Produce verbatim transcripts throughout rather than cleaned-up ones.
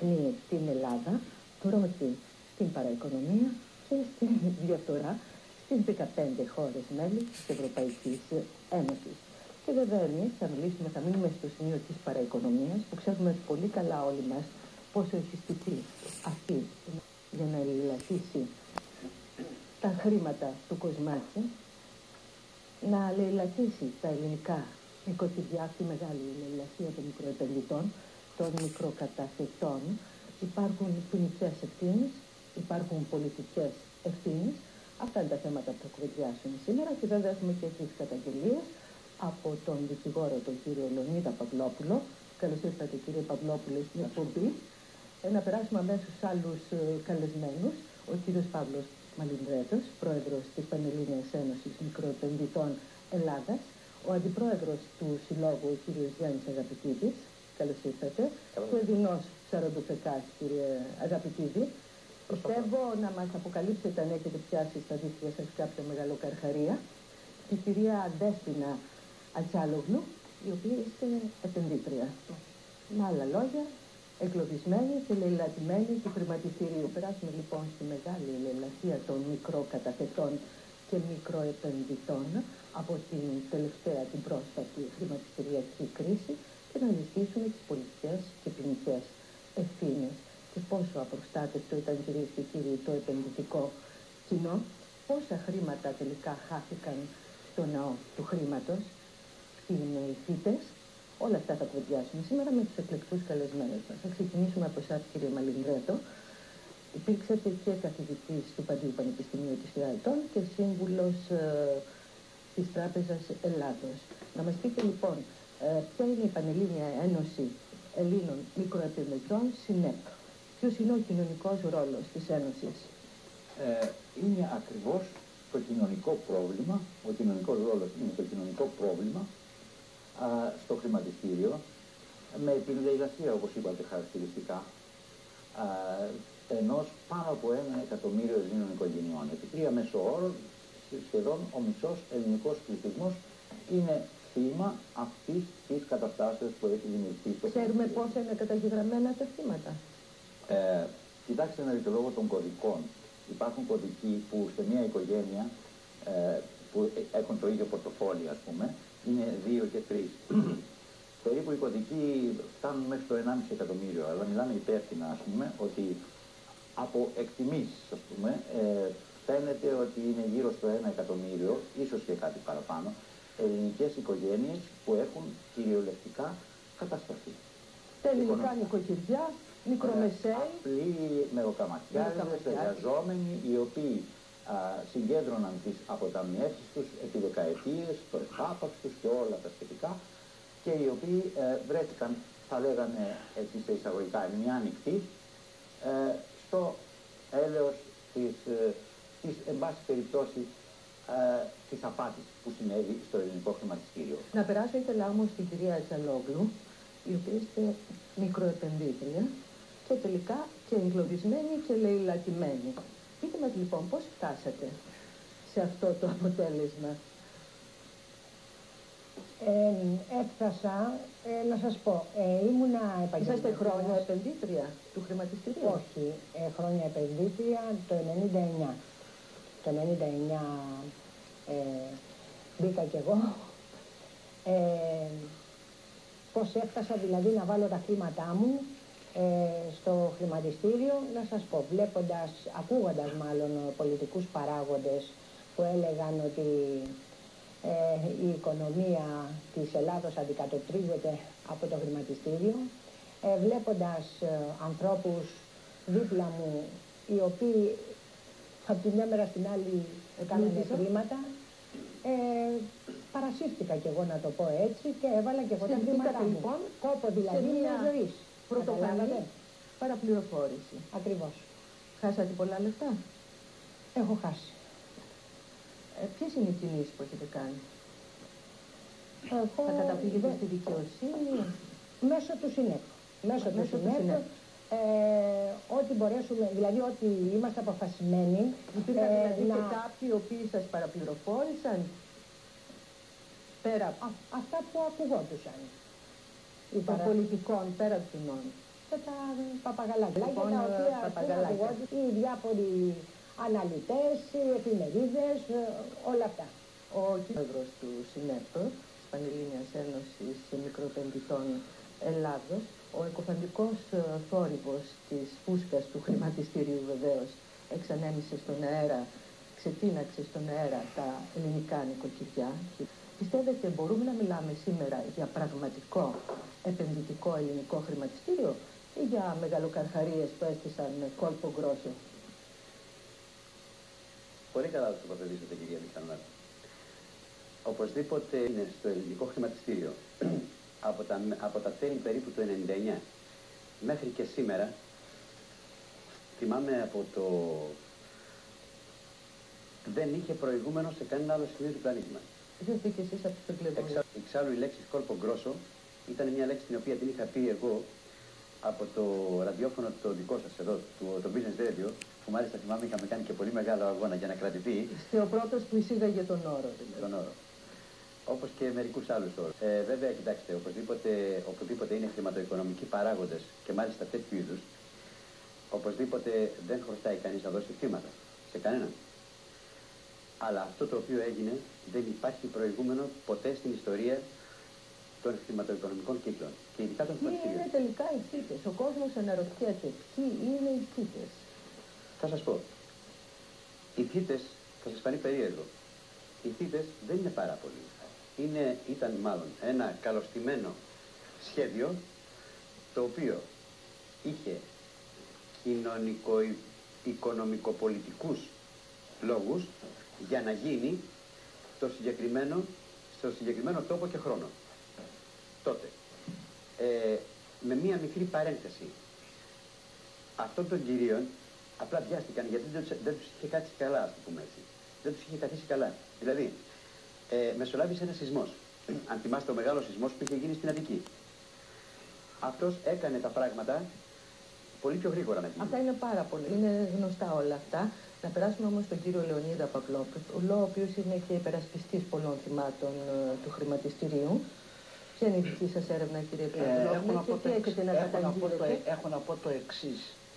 καταδεικνύει την Ελλάδα πρώτη στην παραοικονομία και στην διαφθορά στις δεκαπέντε χώρες μέλη της Ευρωπαϊκής Ένωσης. Και βέβαια εμείς θα μιλήσουμε, θα μείνουμε στο σημείο της παραοικονομίας, που ξέρουμε πολύ καλά όλοι μας πόσο έχει στηθεί αυτή για να εληλατήσει τα χρήματα του Κοσμάκη, να εληλατήσει τα ελληνικά νοικοκυριά, τη μεγάλη ελελασία των μικροεπενδυτών, των μικροκαταθετών. Υπάρχουν ποινικές ευθύνες, υπάρχουν πολιτικές ευθύνες. Αυτά είναι τα θέματα που θα κουβεντιάσουμε σήμερα και βέβαια έχουμε και τις καταγγελίες από τον δικηγόρο, τον κύριο Λεωνίδα Παυλόπουλο. Καλώς ήρθατε, κύριε Παυλόπουλο, στην εκπομπή. Ε, να περάσουμε αμέσως στους άλλους ε, καλεσμένους. Ο κύριος Παύλος Μαλινδρέτος, πρόεδρος της Πανελλήνιας Ένωσης Μικροεπενδυτών Ελλάδας. Ο αντιπρόεδρος του Συλλόγου, ο κύριος Γιάννης Αγαπητίδης. Καλώς ήρθατε. Ο Εδινός Σαροντοφεκάς, κύριε Αγαπητίδη. Πιστεύω να μας αποκαλύψετε αν έχετε πιάσει στα δίχτυα σας κάποια μεγαλοκαρχαρία. Η κυρία Δέσποινα Ατσάλογλου, η οποία είστε επενδύτρια. Με άλλα λόγια, εγκλωβισμένη και λαιλατημένη του χρηματιστηρίου. Περάσουμε λοιπόν στη μεγάλη λαιλασία των μικροκαταθετών και μικροεπενδυτών από την τελευταία, την πρόσφατη χρηματιστηριακή κρίση και να ζητήσουμε τις πολιτικές και ποινικές ευθύνες και πόσο απροστάτευτο ήταν, κυρίες και κύριοι, το επενδυτικό κοινό, πόσα χρήματα τελικά χάθηκαν στο ναό του χρήματος, ποιοι είναι οι θύτες. Όλα αυτά θα κουβεντιάσουμε σήμερα με τους εκλεκτούς καλεσμένους μας. Θα ξεκινήσουμε από εσάς, κύριε Μαλινδρέτο. Υπήρξατε και καθηγητής του Παντίου Πανεπιστημίου της Ιαλτών και σύμβουλος ε, της Τράπεζας Ελλάδος. Να μας πείτε λοιπόν, ε, ποια είναι η Πανελλήνια Ένωση Ελλήνων Μικροεπενδυτών, ΣΥΝΕΠ. Ποιος είναι ο κοινωνικός ρόλος της Ένωσης? Ε, είναι ακριβώς το κοινωνικό πρόβλημα, ο κοινωνικός ρόλος είναι το κοινωνικό πρόβλημα α, στο χρηματιστήριο, με την λαιλασία, όπως είπατε χαρακτηριστικά, α, ενός πάνω από ένα εκατομμύριο Ελλήνων οικογενειών. Επί τρία μέσο όρο, σχεδόν ο μισός ελληνικός πληθυσμός είναι θύμα αυτής της καταστάσεως που έχει δημιουργηθεί στο χρηματιστήριο. Ξέρουμε πόσα είναι καταγεγραμμένα τα θύματα? Ε, κοιτάξτε να δείτε, λόγω των κωδικών. Υπάρχουν κωδικοί που σε μια οικογένεια ε, που έχουν το ίδιο πορτοφόλι, ας πούμε, είναι δύο και τρεις. Περίπου οι κωδικοί φτάνουν μέχρι το ενάμιση εκατομμύριο, αλλά μιλάμε υπεύθυνα, ας πούμε, ότι από εκτιμήσεις, ας πούμε, ε, φαίνεται ότι είναι γύρω στο ένα εκατομμύριο, ίσως και κάτι παραπάνω, ελληνικές οικογένειες που έχουν κυριολεκτικά καταστραφεί. Τα ελληνικά νοικοκυριά, μικρομεσαίοι, απλοί μεροκαματιάριδες, εργαζόμενοι, οι οποίοι α, συγκέντρωναν τις αποταμιεύσεις τους επί δεκαετίες, το εφάπαξ τους και όλα τα σχετικά, και οι οποίοι ε, βρέθηκαν, θα λέγανε έτσι σε εισαγωγικά, μια ανοιχτή, ε, στο έλεος της, ε, της εν πάση περιπτώσει, ε, της απάτης που συνέβη στο ελληνικό χρηματιστήριο. Να περάσω ήθελα όμως στην κυρία Ατσαλόγλου, η οποία είστε μικροεπενδύτρια και τελικά και εγκλωβισμένη και λαιλατημένη. Πείτε μας λοιπόν πώς φτάσατε σε αυτό το αποτέλεσμα? Ε, έφτασα, ε, να σας πω, ε, ήμουνα επαγγελματίας. Είσαστε χρόνια επενδύτρια του χρηματιστηρίου? Όχι, ε, χρόνια επενδύτρια το ενενήντα εννιά. Το ενενήντα εννιά ε, μπήκα κι εγώ. Ε, πώς έφτασα δηλαδή να βάλω τα χρήματά μου ε, στο χρηματιστήριο, να σας πω, βλέποντας, ακούγοντας μάλλον πολιτικούς παράγοντες που έλεγαν ότι ε, η οικονομία της Ελλάδος αντικατοπτρίζεται από το χρηματιστήριο, ε, βλέποντας ε, ανθρώπους δίπλα μου οι οποίοι από τη μια μέρα στην άλλη κάνανε χρήματα, ε, παρασύρθηκα κι εγώ, να το πω έτσι, και έβαλα και εγώ τα χρήματά μου. Λοιπόν, κόπο δηλαδή μια ζωής. Πρωτοφανή παραπληροφόρηση. Ακριβώς. Χάσατε πολλά λεφτά? Έχω χάσει. Ε, ποιες είναι οι κινήσεις που έχετε κάνει? Εγώ... Θα καταφύγετε στη δικαιοσύνη? Μέσω του ΣΥΝΕΠ. Μέσω, Μέσω του ΣΥΝΕΠ. Ε, ό,τι μπορέσουμε, δηλαδή ότι είμαστε αποφασισμένοι. Υπήρχαν ε, δηλαδή να... και κάποιοι οι οποίοι σας παραπληροφόρησαν? Πέρα Α, αυτά που ακουγόντουσαν. των παρα... πολιτικών, πέρα του νόμου. και τα παπαγαλάκια. Λοιπόν, τα οποία παπαγαλάκια. οι διάφοροι αναλυτές, οι εφημερίδες, όλα αυτά. Ο πρόεδρος του ΣΥΝΕΠ, της Πανελλήνιας Ένωσης Μικροεπενδυτών Ελλάδος, ο εκοφαντικός θόρυβος της φούσκας του χρηματιστηρίου βεβαίως εξανέμισε στον αέρα, ξετίναξε στον αέρα τα ελληνικά νοικοκυριά. Πιστεύετε μπορούμε να μιλάμε σήμερα για πραγματικό επενδυτικό ελληνικό χρηματιστήριο ή για μεγαλοκαρχαρίες που έστησαν με κόλπο γκρόσο? Πολύ καλά το τοποθετήσατε, κυρία Μιχαλονάκη. Οπωσδήποτε είναι στο ελληνικό χρηματιστήριο από τα, από τα τέλη περίπου του ενενήντα εννιά μέχρι και σήμερα. Θυμάμαι από το... δεν είχε προηγούμενο σε κανένα άλλο σημείο του πλανήτη μας. Γιατί και εσείς από το πλευρό. Εξα... Εξάλλου η λέξη κόλπο γκρόσο ήταν μια λέξη την οποία την είχα πει εγώ από το ραδιόφωνο το δικό σας εδώ, το, το Business Radio, που μάλιστα θυμάμαι είχαμε κάνει και πολύ μεγάλο αγώνα για να κρατηθεί. Είστε ο πρώτος που εισήγαγε τον όρο. Δηλαδή. Τον όρο. Όπως και μερικούς άλλους όρους. Ε, βέβαια, κοιτάξτε, οπωσδήποτε, οπωσδήποτε είναι χρηματοοικονομικοί παράγοντες και μάλιστα τέτοιου είδους, οπωσδήποτε δεν χρωστάει κανείς να δώσει χρήματα σε κανέναν. Αλλά αυτό το οποίο έγινε δεν υπάρχει προηγούμενο ποτέ στην ιστορία των χρηματοοικονομικών κύκλων. Και ειδικά των χρηματιστήριων. Ποιοι είναι τελικά οι θύτες? Ο κόσμος αναρωτιέται ποιοι είναι οι θύτες. Θα σας πω. Οι θύτες, θα σας φανεί περίεργο. Οι θύτες δεν είναι πάρα πολλοί. Είναι, ήταν μάλλον ένα καλωστημένο σχέδιο το οποίο είχε κοινωνικο-οικονομικοπολιτικούς λόγους για να γίνει το συγκεκριμένο, στο συγκεκριμένο τόπο και χρόνο. Τότε, ε, με μία μικρή παρένθεση, αυτών των κυρίων απλά βιάστηκαν γιατί δεν τους, δεν τους είχε κάτσει καλά, ας το πούμε έτσι. Δεν τους είχε καθίσει καλά. Δηλαδή, ε, μεσολάβησε ένας σεισμός. Αν θυμάστε ο μεγάλος σεισμός που είχε γίνει στην Αττική. Αυτός έκανε τα πράγματα πολύ πιο γρήγορα να γίνει. Αυτά είναι πάρα πολύ. Είναι γνωστά όλα αυτά. Να περάσουμε όμως στον κύριο Λεωνίδα Παπλόπουλο, ο οποίος είναι και υπερασπιστής πολλών θυμάτων ε, του χρηματιστηρίου. Ποια είναι η δική σας έρευνα, κύριε Παπλόπουλο, ε, και τι έχετε να καταγγείλετε? Έχω να πω το εξής,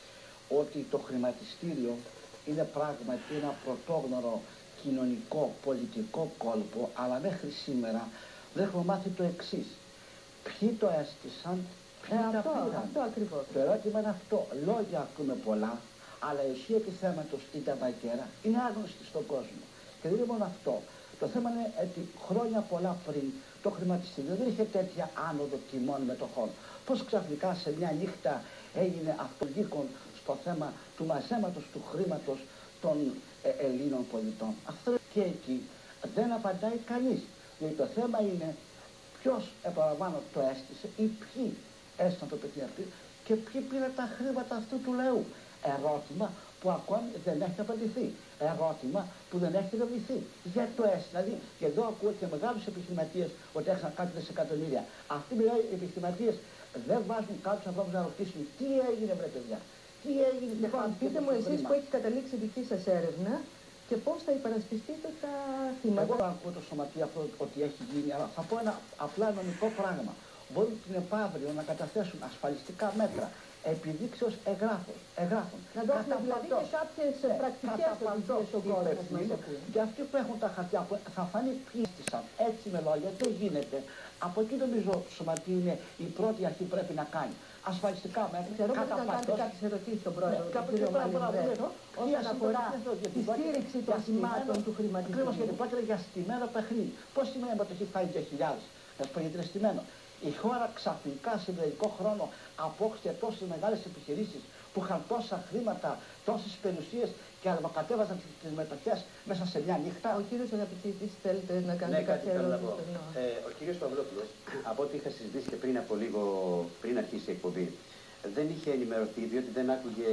ότι το χρηματιστήριο είναι πράγματι ένα πρωτόγνωρο κοινωνικό, πολιτικό κόλπο, αλλά μέχρι σήμερα δεν έχουμε μάθει το εξής. Ποιοι το έστησαν, ποιοι Ε, τα αυτό, πήραν. αυτό ακριβώς. Το ερώτημα είναι αυτό. Λόγια ακούμε πολλά, αλλά η ουσία του θέματος ή τα βαγγέρα είναι άγνωστη στον κόσμο. Και δεν είναι μόνο αυτό. Το θέμα είναι ότι χρόνια πολλά πριν το χρηματιστήριο δεν είχε τέτοια άνοδο τιμών μετοχών. Πώς ξαφνικά σε μια νύχτα έγινε αυτοδίκον στο θέμα του μαζέματος του χρήματος των ε, Ελλήνων πολιτών. Αυτό και εκεί δεν απαντάει κανείς. Γιατί το θέμα είναι ποιος επαναλαμβάνω το έστησε ή ποιοι έστησαν το παιδί αυτή και ποιοι πήραν τα χρήματα αυτού του λαού. Ερώτημα που ακόμη δεν έχει απαντηθεί. Ερώτημα που δεν έχει δομηθεί. Γιατί το έστησε. Δηλαδή, και εδώ ακούω και μεγάλους επιχειρηματίες ότι έχασαν κάτι δισεκατομμύρια. Αυτοί οι επιχειρηματίες δεν βάζουν κάποιους ανθρώπους να ρωτήσουν τι έγινε, βρε παιδιά. Τι έγινε, Λοιπόν, πείτε μου εσείς που έχει καταλήξει η δική σας έρευνα και πώς θα υπερασπιστείτε τα θύματα. Εγώ δεν ακούω το σωματείο αυτό ότι έχει γίνει, αλλά θα πω ένα απλά νομικό πράγμα. Μπορούν την επαύριο να καταθέσουν ασφαλιστικά μέτρα επιδείξεως εγγράφων. εγγράφων. Να δώσουμε δηλαδή και κάποιες πρακτικές οδηγίες στον κόσμο που μας ακούει. Και αυτοί που έχουν τα χαρτιά που θα φανεί ποιοι έστησαν. Έτσι με λόγια δεν γίνεται. Από εκεί νομίζω το σωματείο είναι η πρώτη αρχή που πρέπει να κάνει. Ασφαλιστικά μέτρα. Ξέρω ότι θα κάνετε κάποιες ερωτήσεις στον πρόεδρο, τον κύριο Μαλιμπρέτο, όσον αφορά τη στήριξη των θυμάτων του χρηματιστηρίου. Ακριβώς, γιατί πρόκειται για στημένο παιχνίδι. Πώς σημαίνει μετοχή φτάνει δύο χιλιάδες. Θα σου πω γιατί είναι στημένο. Η χώρα ξαφνικά σε μερικό χρόνο απόκτησε τόσες μεγάλες επιχειρήσεις που είχαν τόσα χρήματα, τόσες περιουσίες και ανακατέβαζαν τις μετοχές μέσα σε μια νύχτα. Ο κύριος Αγαπητήτης, θέλετε να κάνετε ναι, κάποια ερώτηση? Ε, ο κύριος Παυλόπουλος, από ό,τι είχα συζητήσει και πριν από λίγο, πριν αρχίσει η εκπομπή, δεν είχε ενημερωθεί διότι δεν άκουγε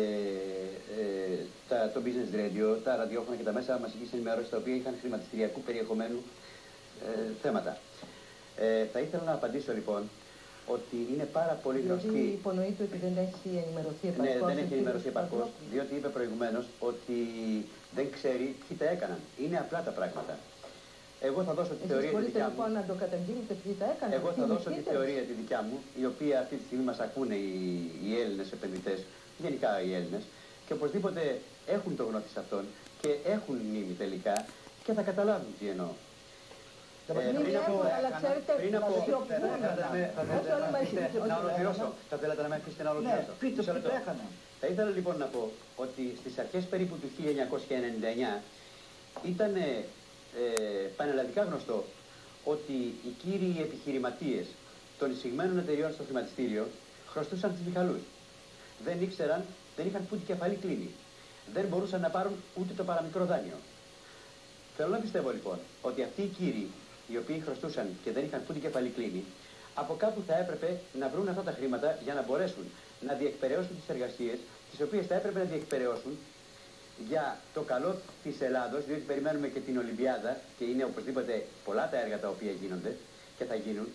ε, τα, το Business Radio, τα ραδιόφωνα και τα μέσα μαζικής ενημέρωσης τα οποία είχαν χρηματιστηριακού περιεχομένου ε, θέματα. Ε, θα ήθελα να απαντήσω λοιπόν ότι είναι πάρα πολύ γνωστή. Δηλαδή υπονοείται ότι δεν έχει ενημερωθεί επαρκώς. Ναι, δεν έχει ενημερωθεί επαρκώς, διότι είπε προηγουμένως ότι δεν ξέρει ποιοι τα έκαναν. Είναι απλά τα πράγματα. Εγώ θα δώσω τη Εσείς θεωρία τη μπορείτε δικιά λοιπόν μου. να το καταγγείλετε ποιοι τα έκαναν. Εγώ θα δώσω τη νικήτες. θεωρία τη δικιά μου, η οποία αυτή τη στιγμή μας ακούνε οι, οι Έλληνες επενδυτές, γενικά οι Έλληνες, και οπωσδήποτε έχουν το γνώθι σε αυτόν και έχουν μνήμη τελικά και θα καταλάβουν τι εννοώ. Ε, Μην έχουν, αλλά ξέρετε, πριν από... σιωπούν. Θα θέλατε να με- θα θέλατε Όχι, να με όλοι αφήσετε μαζί. να ολοκληρώσω. Θα θέλατε να με αφήσετε να Ναι, ολοκληρώσω. πείτε Μισό τι λεπτό. το έκαναν. Θα ήθελα λοιπόν να πω ότι στις αρχές περίπου του χίλια εννιακόσια ενενήντα εννιά ήταν ε, πανελλαδικά γνωστό ότι οι κύριοι επιχειρηματίες των εισηγμένων εταιριών στο χρηματιστήριο χρωστούσαν τους Μιχαλούς. Δεν ήξεραν, δεν είχαν που την κεφαλή κλείνει. Δεν μπορούσαν να πάρουν ούτε το παραμικρό δάνειο. Θέλω να πιστεύω λοιπόν ότι αυτοί οι κύριοι οι οποίοι χρωστούσαν και δεν είχαν που την κεφαλή κλείνει, από κάπου θα έπρεπε να βρουν αυτά τα χρήματα για να μπορέσουν να διεκπεραιώσουν τις εργασίες, τις οποίες θα έπρεπε να διεκπεραιώσουν για το καλό της Ελλάδος, διότι περιμένουμε και την Ολυμπιάδα και είναι οπωσδήποτε πολλά τα έργα τα οποία γίνονται και θα γίνουν.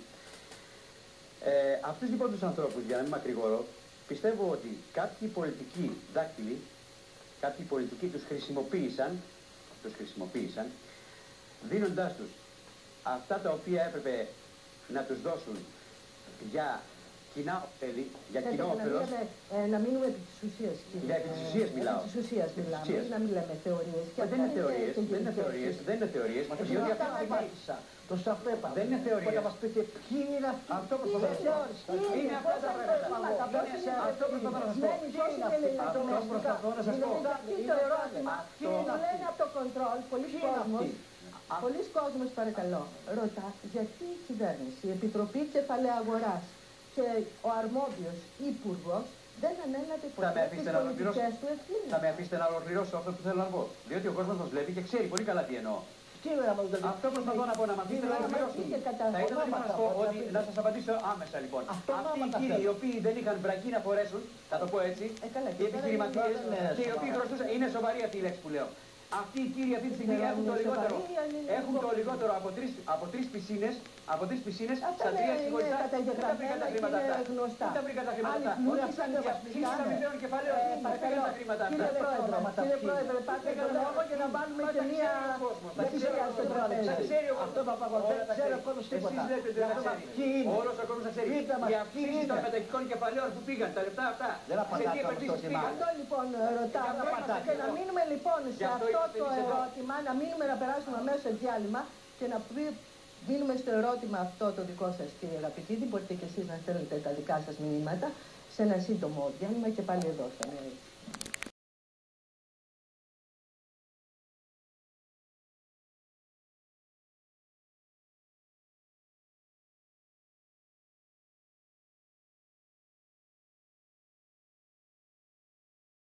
Ε, αυτούς λοιπόν τους ανθρώπους, για να μην μακρηγορώ, πιστεύω ότι κάποιοι πολιτικοί δάκτυλοι, κάποιοι πολιτικοί τους χρησιμοποίησαν, τους χρησιμοποίησαν, δίνοντάς τους αυτά τα οποία έπρεπε να τους δώσουν για κοινά ωφέλη, για κοινό Να όφελος. μιλάμε, ε, να μείνουμε επί της ουσίας. κύριε. Για επί της ουσίας μιλάω. Επί της ουσίας Επί της μιλάμε, ουσίας. να μην λέμε θεωρίες. Και Μα δεν αυτά είναι θεωρίες, και δεν είναι γενικές. θεωρίες, δεν είναι θεωρίες. Μα το διότι αυτά αυτή τη στιγμή- μάθησα. Το σαφέπα. Δεν είναι θεωρίες. Οπότε μας πείτε ποιοι είναι αυτοί. Αυτό που προσπαθώ να δεν πω. θεώρησα. Είναι αυτά τα πράγματα. Αυτό προσπαθώ να σας πω. Αυτό προσπαθώ να σας πω. Το ερώτημα, μου λένε από το κοντρόλ, πολλοί κόσμος, πολλοί κόσμος παρακαλώ, ρωτά γιατί η κυβέρνηση, η Επιτροπή Κεφαλαίου Αγοράς και ο αρμόδιος υπουργός δεν ανέλαβε Θα ποτέ με τις αφήσετε να ολοκληρώσω. πολιτικές του ευθύνες. Θα με αφήσετε να ολοκληρώσω αυτό που θέλω να πω. Διότι ο κόσμος μας βλέπει και ξέρει πολύ καλά τι εννοώ. Τι είναι να μας το Αυτό προσπαθώ να πω, να με αφήσετε να ολοκληρώσω. και κατά Θα ήθελα λοιπόν να σας πω ότι να σας απαντήσω άμεσα λοιπόν. Αυτό Αυτοί οι ονόματα κύριοι οι θέλω. οποίοι δεν είχαν βρακή να φορέσουν, θα το πω έτσι, Ε, καλά, οι και τώρα επιχειρηματίες δεν είναι και οι οποίοι σοβαρά. χρωστούσαν, είναι σοβαρή αυτή η λέξη που λέω. Αυτοί οι κύριοι αυτή τη στιγμή Δεν έχουν το είναι λιγότερο, σοβαρή, αν είναι έχουν το υπόψη. λιγότερο από τρεις, από τρεις πισίνες, από τρεις πισίνες Αυτά στα τρία είναι ξεχωριστά. καταγεγραμμένα Πού τα βρήκαν τα και χρήματα είναι αυτά? γνωστά. Πού τα βρήκαν τα χρήματα Άλλοι αυτά? πλούτησαν Οι και αυξήσεις βασικά, των ναι. μηδέων κεφαλαίων, Ε, πού τα παρακαλώ, βρήκαν τα χρήματα αυτά? Κύριε Πρόεδρε, κύριε Πρόεδρε, πάτε Έκανα τον λόγο για να λόγο. βάλουμε Μα και τα μία ξέρει ο κόσμος, τα ξέρει λεξία ο στο κόσμος. τραπέζι. Τα ξέρει ο Αυτό κόσμος. θα παγωθεί. Όλα τα Ξέρει ο ξέρει. κόσμος τίποτα. Εσείς λέτε Για δεν να τα δούμε ξέρει. ποιοι είναι. Όλος ο κόσμος τα ξέρει. Πείτε μας Οι ποιοι αυξήσεις είναι. των μετοχικών κεφαλαίων που πήγαν, τα λεπτά αυτά. Δεν Σε απαντάτε τι όμως επενδύσεις το πήγαν? Αυτό λοιπόν ρωτάμε δεν απαντάτε. και να μείνουμε λοιπόν σε Γι' αυτό αυτό είμαστε το εμείς εδώ. ερώτημα, να μείνουμε να περάσουμε αμέσως σε διάλειμμα και να πει- μείνουμε στο ερώτημα αυτό το δικό σας κύριε αγαπητή, μπορείτε και εσείς να στέλνετε τα δικά σας μηνύματα σε ένα σύντομο διάλειμμα και πάλι εδώ θα είναι.